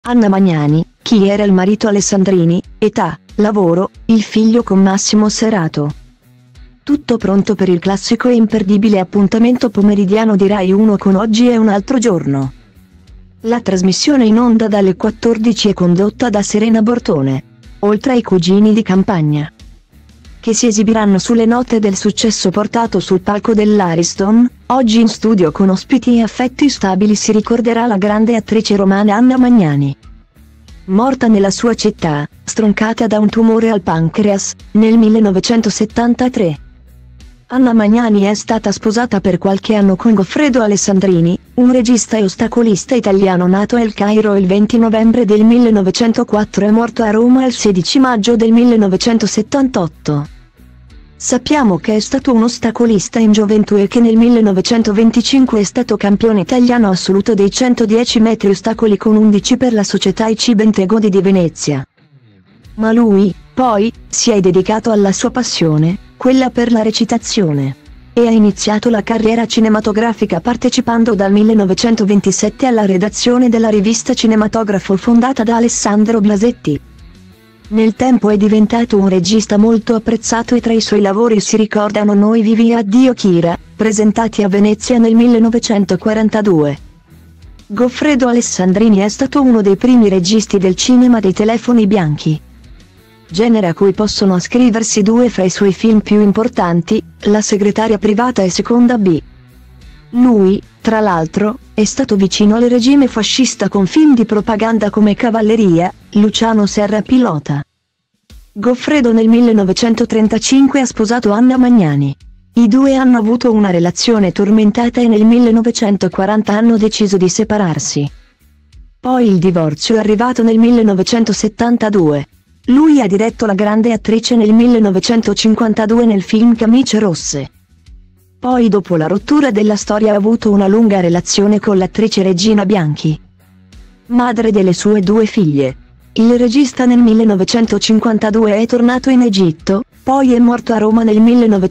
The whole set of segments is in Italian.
Anna Magnani, chi era il marito Alessandrini, età, lavoro, il figlio con Massimo Serato. Tutto pronto per il classico e imperdibile appuntamento pomeridiano di Rai 1 con Oggi è un altro giorno. La trasmissione in onda dalle 14 è condotta da Serena Bortone, oltre ai cugini di campagna, che si esibiranno sulle note del successo portato sul palco dell'Ariston. Oggi in studio con ospiti e affetti stabili si ricorderà la grande attrice romana Anna Magnani, morta nella sua città, stroncata da un tumore al pancreas, nel 1973. Anna Magnani è stata sposata per qualche anno con Goffredo Alessandrini, un regista e ostacolista italiano nato a El Cairo il 20 novembre del 1904 e morto a Roma il 16 maggio del 1978. Sappiamo che è stato un ostacolista in gioventù e che nel 1925 è stato campione italiano assoluto dei 110 metri ostacoli con 11 per la società IC Bentegodi di Venezia. Ma lui, poi, si è dedicato alla sua passione, quella per la recitazione, e ha iniziato la carriera cinematografica partecipando dal 1927 alla redazione della rivista Cinematografo fondata da Alessandro Blasetti. Nel tempo è diventato un regista molto apprezzato e tra i suoi lavori si ricordano Noi vivi e Addio Kira, presentati a Venezia nel 1942. Goffredo Alessandrini è stato uno dei primi registi del cinema dei telefoni bianchi, genere a cui possono ascriversi due fra i suoi film più importanti, La segretaria privata e Seconda B. Lui, tra l'altro, è stato vicino al regime fascista con film di propaganda come Cavalleria, Luciano Serra pilota. Goffredo nel 1935 ha sposato Anna Magnani. I due hanno avuto una relazione tormentata e nel 1940 hanno deciso di separarsi. Poi il divorzio è arrivato nel 1972. Lui ha diretto la grande attrice nel 1952 nel film Camicie rosse. Poi dopo la rottura della storia ha avuto una lunga relazione con l'attrice Regina Bianchi, madre delle sue due figlie. Il regista nel 1952 è tornato in Egitto, poi è morto a Roma nel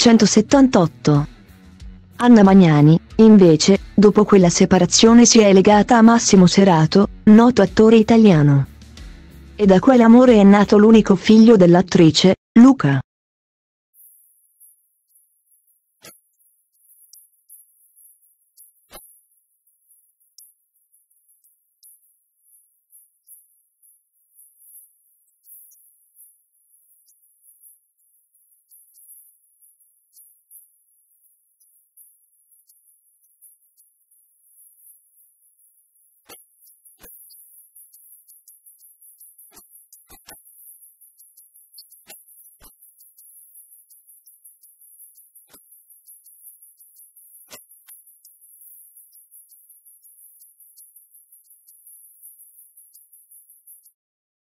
1978. Anna Magnani, invece, dopo quella separazione si è legata a Massimo Serato, noto attore italiano. E da quell'amore è nato l'unico figlio dell'attrice, Luca.